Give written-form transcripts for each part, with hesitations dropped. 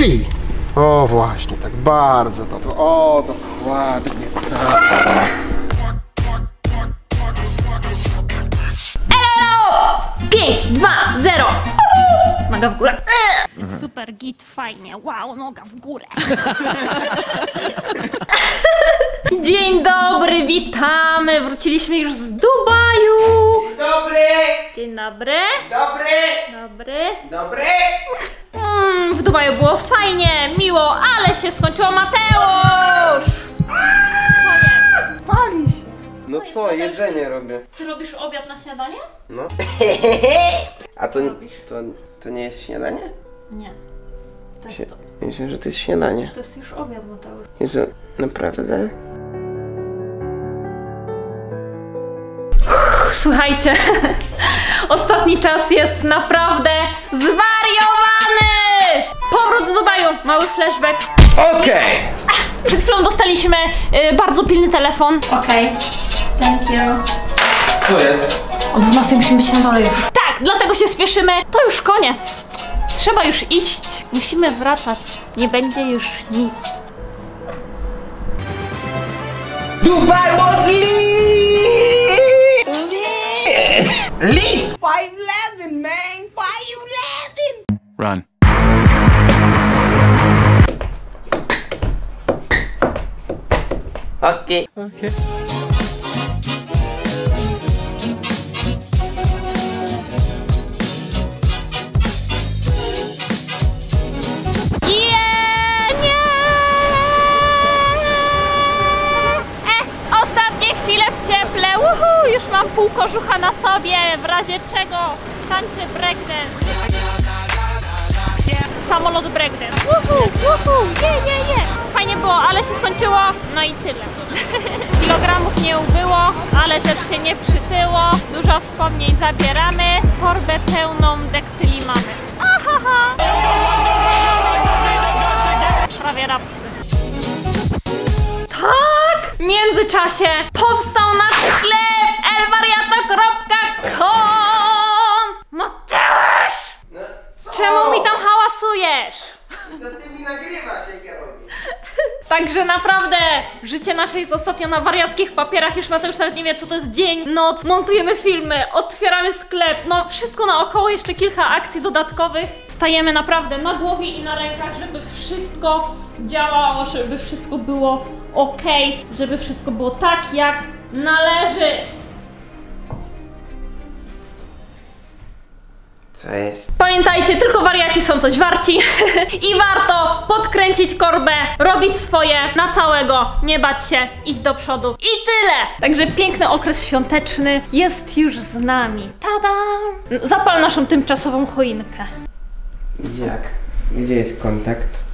krwi. O właśnie, tak bardzo to. O, to ładnie, tak. 5, 2, 0. Noga w górę. Super, git, fajnie. Wow, noga w górę. Dzień dobry, witamy. Wróciliśmy już z Dubaju. Dzień dobry. Dzień dobry. Dobry. Dobry. Dobry. W Dubaju było fajnie, miło, ale się skończyło. Mateusz! Co jest? Pali się. No co, jedzenie robię. Ty robisz obiad na śniadanie? No. A to nie jest śniadanie? Nie. To jest to. Myślę, że to jest śniadanie. To jest już obiad, Mateusz. Jezu, naprawdę? Słuchajcie, ostatni czas jest naprawdę zwariowany! Powrót z Dubaju, mały flashback. Okej! Przed chwilą dostaliśmy bardzo pilny telefon. Okej, thank you. Co jest? O 12 musimy być na dole już. Tak, dlatego się spieszymy. To już koniec. Trzeba już iść. Musimy wracać. Nie będzie już nic. Dubai was lit! Lit! Why you laughing, man? Why you laughing? Run. Okej. Ostatnie chwile w cieple. Już mam pół kożucha na sobie. W razie czego tańczę breakdance. Samolot breakdance. Je. Fajnie było, ale się skończyło. No i tyle. Kilogramów nie ubyło, ale też się nie przytyło. Dużo wspomnień zabieramy. Torbę pełną dektyli mamy. Ahaha. Prawie rapsy. Tak! W międzyczasie powstał nasz sklep elwariato.com. Mateusz! No co? Czemu mi tam hałasujesz? To ty mi nagrywasz, jak ja robię. Także naprawdę życie nasze jest ostatnio na wariackich papierach. Już Mateusz nawet nie wie, co to jest dzień, noc. Montujemy filmy, otwieramy sklep. No wszystko naokoło, jeszcze kilka akcji dodatkowych. Stajemy naprawdę na głowie i na rękach, żeby wszystko działało, żeby wszystko było ok, żeby wszystko było tak, jak należy. Co jest? Pamiętajcie, tylko wariaci są coś warci i warto podkręcić korbę, robić swoje na całego, nie bać się, iść do przodu i tyle! Także piękny okres świąteczny jest już z nami. Tada! Zapal naszą tymczasową choinkę. Jak? Gdzie jest kontakt?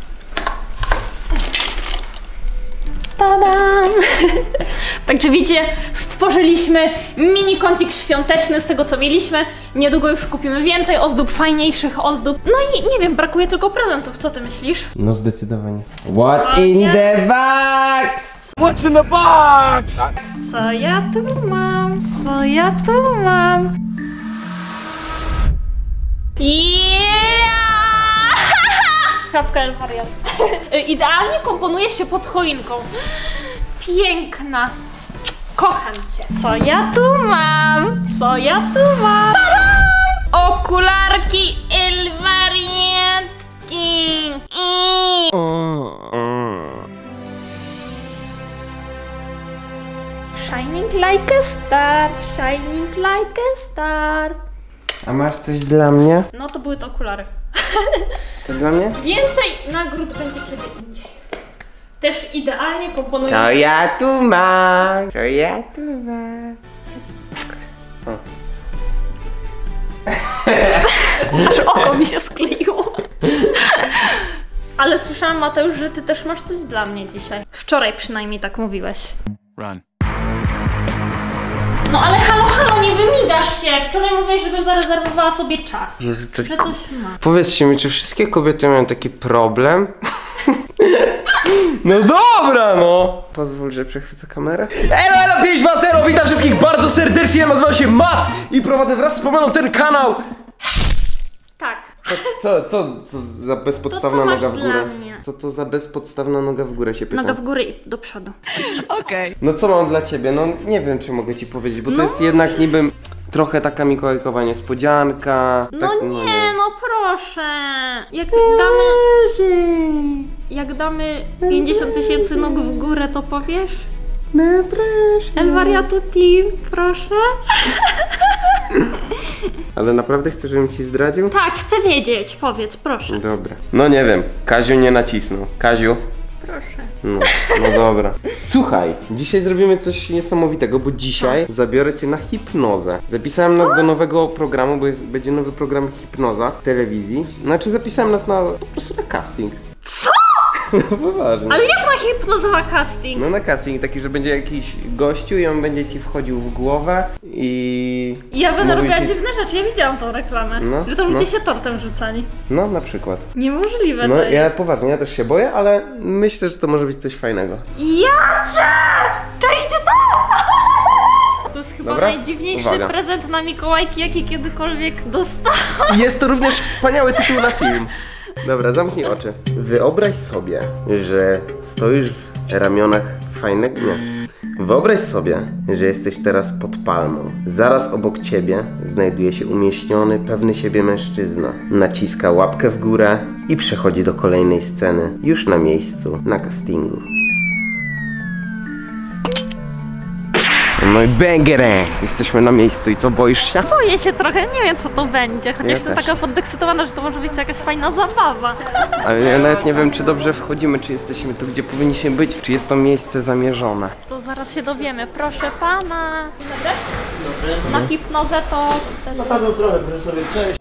Tadam! Także widzicie, stworzyliśmy mini kącik świąteczny z tego, co mieliśmy. Niedługo już kupimy więcej ozdób, fajniejszych ozdób. No i nie wiem, brakuje tylko prezentów. Co ty myślisz? No zdecydowanie. What's in the box? What's in the box? Co ja tu mam? Co ja tu mam? Kropka Elwariat. Idealnie komponuje się pod choinką. Piękna. Kocham cię. Co ja tu mam? Co ja tu mam? Okularki Elwariatki. Shining like a star, shining like a star. A masz coś dla mnie? No to były te okulary. To dla mnie? Więcej nagród będzie kiedy indziej. Też idealnie komponuję. Co ja tu mam? Co ja tu mam? Aż oko mi się skleiło. Ale słyszałam, Mateusz, że ty też masz coś dla mnie dzisiaj. Wczoraj przynajmniej tak mówiłeś. Run. No ale halo, nie wymigasz się. Wczoraj mówiłeś, żebym zarezerwowała sobie czas. Jezu, to... Że coś ma. Powiedzcie mi, czy wszystkie kobiety mają taki problem? No dobra, no! Pozwól, że przechwycę kamerę. Elo 520, witam wszystkich bardzo serdecznie, ja nazywam się Matt i prowadzę wraz z Pomaną ten kanał. Tak. Co za bezpodstawna To co masz noga w górę? dla mnie? Co to za bezpodstawna noga w górę się pytam? Noga w górę i do przodu. Okay. No co mam dla ciebie? No nie wiem, czy mogę ci powiedzieć, bo to jest jednak niby trochę taka mikołajkowa niespodzianka. No tak, nie, no proszę. Jak damy 50 000 nóg w górę, to powiesz? No proszę. El Wariatu Team, proszę. Ale naprawdę chcesz, żebym ci zdradził? Tak, chcę wiedzieć, powiedz, proszę. Dobra. No nie wiem, Kaziu nie nacisnął. Kaziu? Proszę. No dobra. Słuchaj, dzisiaj zrobimy coś niesamowitego, bo dzisiaj zabiorę cię na hipnozę. Zapisałem nas do nowego programu, bo będzie nowy program hipnoza w telewizji. Znaczy zapisałem nas po prostu na casting. Co? No poważnie. Ale jak na hipnozowa casting? No na casting taki, że będzie jakiś gościu i on będzie ci wchodził w głowę i... Ja będę mówił robiła ci... dziwne rzeczy, ja widziałam tą reklamę. No, że tam no. ludzie się tortem rzucali. No na przykład. Niemożliwe No to ja jest. poważnie, ja też się boję, ale myślę, że to może być coś fajnego. Ja cię! Czajcie to! To jest chyba Dobra? najdziwniejszy Uwaga. prezent na Mikołajki, jaki kiedykolwiek dostałam. I jest to również wspaniały tytuł na film. Dobra, zamknij oczy. Wyobraź sobie, że stoisz w ramionach fajnego... Nie. Wyobraź sobie, że jesteś teraz pod palmą. Zaraz obok ciebie znajduje się umieśniony, pewny siebie mężczyzna. Naciska łapkę w górę i przechodzi do kolejnej sceny, już na miejscu, na castingu. No i bangerang! Jesteśmy na miejscu i co, boisz się? Boję się trochę, nie wiem co to będzie, chociaż Ja jestem też. taka podekscytowana, że to może być jakaś fajna zabawa. Ale ja nawet nie wiem, czy dobrze wchodzimy, czy jesteśmy tu, gdzie powinniśmy być, czy jest to miejsce zamierzone. To zaraz się dowiemy, proszę pana. Dzień dobry. Na hipnozę to... Na tamtą stronę, proszę sobie przejść.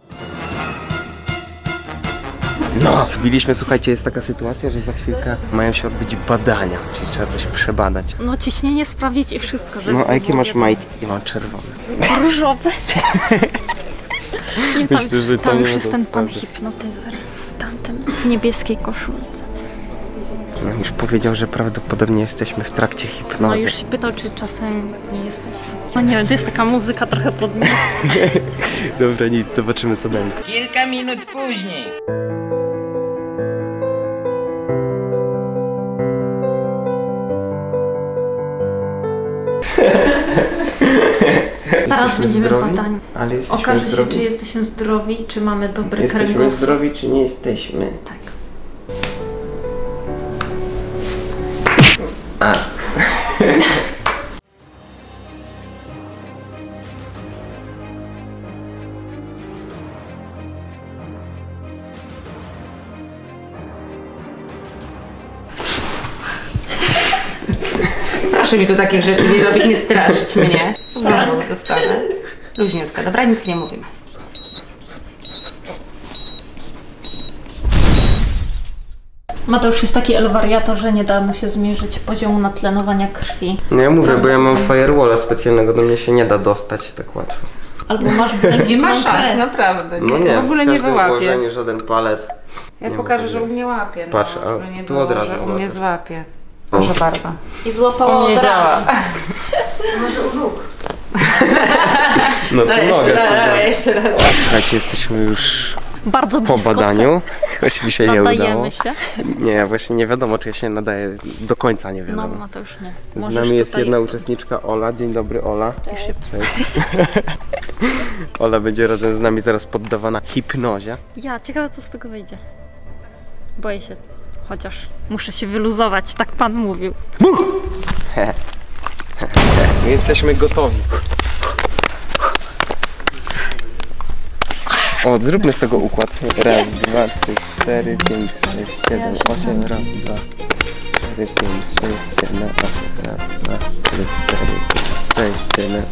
No, widzieliśmy, słuchajcie, jest taka sytuacja, że za chwilkę mają się odbyć badania, czyli trzeba coś przebadać. No ciśnienie sprawdzić i wszystko, żeby... No, a jakie masz majtki? Ja mam czerwone. Różowe. Nie, Myślę, że to tam nie już ma jest to ten pan sprawdzić. hipnotyzer. Tamten w niebieskiej koszulce. No, już powiedział, że prawdopodobnie jesteśmy w trakcie No hipnozy. już się pytał, czy czasem nie jesteśmy. No nie wiem, to jest taka muzyka trochę podniosła. Dobra, nic, zobaczymy co będzie. Kilka minut później. Zaraz Jesteśmy będziemy zdrowi? badani. Ale jesteśmy Okaże się, zdrowi? czy jesteśmy zdrowi, czy mamy dobry Jesteśmy kręgosłup. zdrowi, czy nie jesteśmy? Tak. Proszę mi tu takich rzeczy nie robić, nie straszyć mnie. Znowu dostanę. Luźniutka, dobra, nic nie mówimy. Mateusz jest taki elwariator, że nie da mu się zmierzyć poziomu natlenowania krwi. No ja mówię, bo ja mam firewalla specjalnego, do mnie się nie da dostać tak łatwo. Albo masz Nie błękitną ma szans, krew. naprawdę. No Nie, nie, w ogóle w nie każdym wyłapie. ułożeniu żaden palec. Ja nie pokażę, ma że u mnie łapie. No, Patrz, a żeby nie tu było, od razu że u złapie. mnie złapie. Proszę bardzo. I złapała U mnie od razu. działa. Może u nóg. No to mogę. jeszcze raz. Słuchajcie, jesteśmy już Bardzo po blisko. badaniu. Choć mi się nie udało. Nadajemy się. Nie, właśnie nie wiadomo, czy ja się nadaję. Do końca nie No wiadomo. Mateusz nie. Z Możesz nami jest tutaj... jedna uczestniczka, Ola. Dzień dobry, Ola. Cześć. Ola będzie razem z nami zaraz poddawana hipnozie. Ja, ciekawe co z tego wyjdzie. Boję się. Chociaż muszę się wyluzować, tak pan mówił. My jesteśmy gotowi. O, zróbmy z tego układ. Raz, dwa, trzy, 4, 5, 6, 7, 8, raz, 2, 4, 5, 6, 7, 8, raz, 2, 3, 4, 5, 6, 7,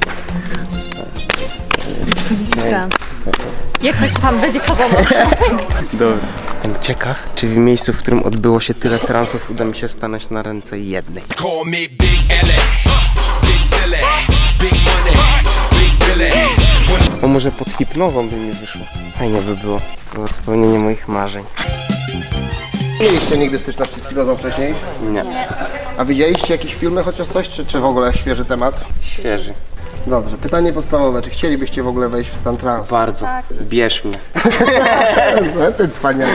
Jak tak pan będzie kazał? Dobra. Jestem ciekaw, czy w miejscu, w którym odbyło się tyle transów, uda mi się stanąć na ręce jednej. Call me Big L.A. Big Silly, Big Money, Big Billy. O, może pod hipnozą by mi wyszło. Fajnie by było. Było spełnienie moich marzeń. Mieliście nigdy styczność z hipnozą wcześniej? Nie. A widzieliście jakieś filmy chociaż coś, czy w ogóle świeży temat? Świeży. Dobrze, pytanie podstawowe. Czy chcielibyście w ogóle wejść w stan transu? Bardzo. Bierz mnie. Ten cwaniak.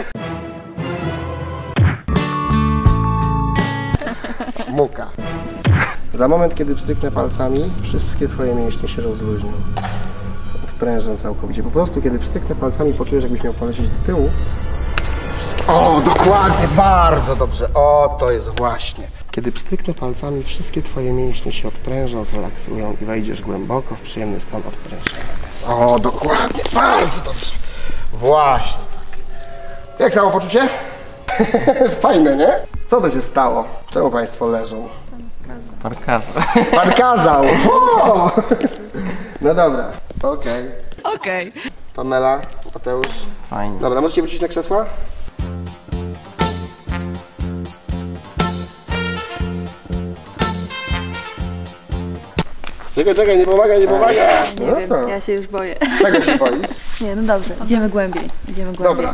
Muka. Za moment, kiedy przytyknę palcami, wszystkie twoje mięśnie się rozluźnią. Odprężą całkowicie. Po prostu, kiedy przytyknę palcami, poczujesz, jakbyś miał polecieć do tyłu. O, dokładnie, bardzo dobrze. O, to jest właśnie. Kiedy przytyknę palcami, wszystkie twoje mięśnie się odprężą, zrelaksują i wejdziesz głęboko w przyjemny stan odprężenia. O, dokładnie, bardzo dobrze. Właśnie. Jak samopoczucie? Fajne, nie? Co to się stało? Czemu państwo leżą? Pan kazał. Pan kazał! O! No dobra, okej. Okej. Pamela, Mateusz. Fajnie. Dobra, możecie wrócić na krzesła? Czekaj, nie pomagaj. Nie wiem, to. ja się już boję. Czego się boisz? Nie, no dobrze, idziemy głębiej. Dobra.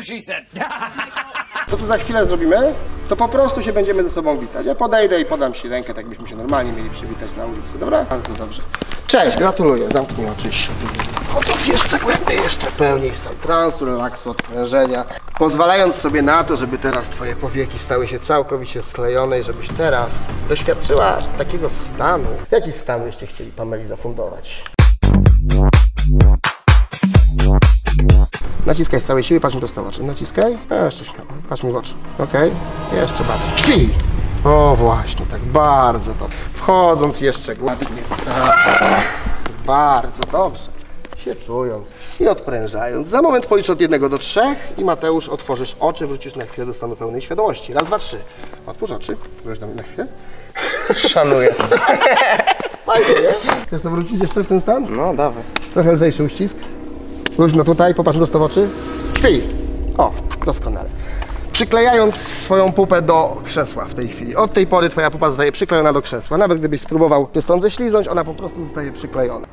To co za chwilę zrobimy, to po prostu się będziemy ze sobą witać. Ja podejdę i podam ci rękę, tak byśmy się normalnie mieli przywitać na ulicy, dobra? Bardzo dobrze. Cześć, gratuluję, zamknij oczy. Odchodź jeszcze głębiej, jeszcze pełniej stan transu, relaksu, odprężenia. Pozwalając sobie na to, żeby teraz twoje powieki stały się całkowicie sklejone i żebyś teraz doświadczyła takiego stanu. Jaki stan byście chcieli Pameli zafundować? Naciskaj z całej siły, patrz mi prosto w oczy. Naciskaj. Jeszcze śmiało. Patrz mi w oczy. Okej. Jeszcze bardziej. Śpi! O właśnie, tak bardzo dobrze. Wchodząc jeszcze ładnie. Tak. Bardzo dobrze. Się czując i odprężając. Za moment policzę od 1 do 3 i Mateusz otworzysz oczy, wrócisz na chwilę do stanu pełnej świadomości. Raz, dwa, 3. Otwórz oczy. Wróć na mnie na chwilę. Szanuję. Fajnie, nie? Chcesz wrócić jeszcze w ten stan? No, dawaj. Trochę lżejszy uścisk. Luźno tutaj, popatrz prosto w oczy. Śpi! O, doskonale. Przyklejając swoją pupę do krzesła w tej chwili. Od tej pory twoja pupa zostaje przyklejona do krzesła. Nawet gdybyś spróbował się stąd ześliznąć, ona po prostu zostaje przyklejona.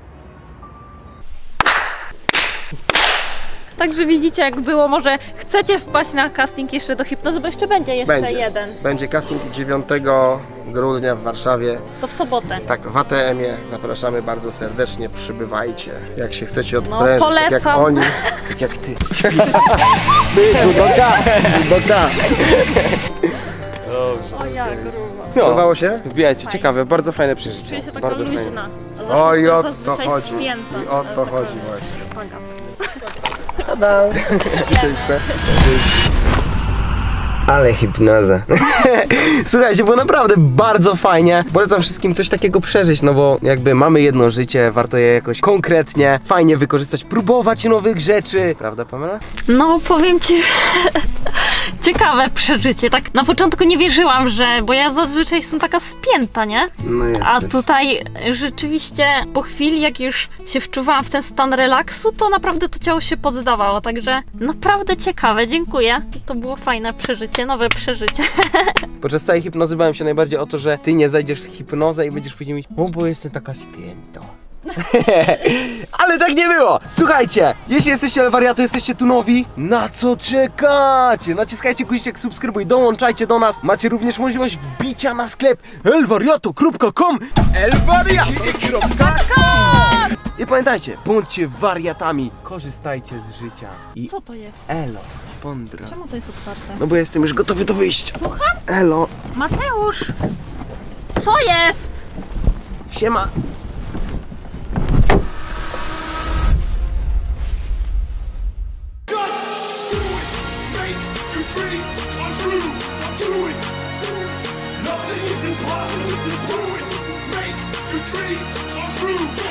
Także widzicie, jak było. Może chcecie wpaść na casting jeszcze do hipnozy, bo jeszcze będzie jeden. Będzie casting 9 grudnia w Warszawie. To w sobotę. Tak, w ATM-ie zapraszamy bardzo serdecznie, przybywajcie. Jak się chcecie odprężyć, polecam. tak jak oni, Tak jak ty. ty, judoka. O jak grubo. Podobało się? Wbijajcie, ciekawe, bardzo fajne przeżycie. Czuję się taka bardzo fajne. luźna. A zawsze O, i jestem o to zazwyczaj chodzi. spięta. I o to Taka chodzi właśnie. Uwaga. Tada! Ale hipnoza. Słuchajcie, było naprawdę bardzo fajnie. Polecam wszystkim coś takiego przeżyć, no bo jakby mamy jedno życie, warto je jakoś konkretnie, fajnie wykorzystać, próbować nowych rzeczy. Prawda, Pamela? No, powiem ci, że ciekawe przeżycie. Tak na początku nie wierzyłam, bo ja zazwyczaj jestem taka spięta, nie? No jesteś. A tutaj rzeczywiście po chwili, jak już się wczuwałam w ten stan relaksu, to naprawdę to ciało się poddawało. Także naprawdę ciekawe, dziękuję. To było fajne przeżycie, nowe przeżycie. Podczas całej hipnozy bałem się najbardziej o to, że ty nie zajdziesz w hipnozę i będziesz później mówić, o, bo jestem taka spięta. Ale tak nie było! Słuchajcie, jeśli jesteście Elwariato, jesteście tu nowi, na co czekacie? Naciskajcie guziczek subskrybuj, dołączajcie do nas. Macie również możliwość wbicia na sklep elwariato.com elwariato.com I pamiętajcie, bądźcie wariatami, korzystajcie z życia i Co to jest? elo, pondra. Czemu to jest otwarte? No bo jestem już gotowy do wyjścia. Słucham? Elo, Mateusz! Co jest? siema. Make your dreams come true. Do it. Nothing is impossible. Do it. Make your dreams come true.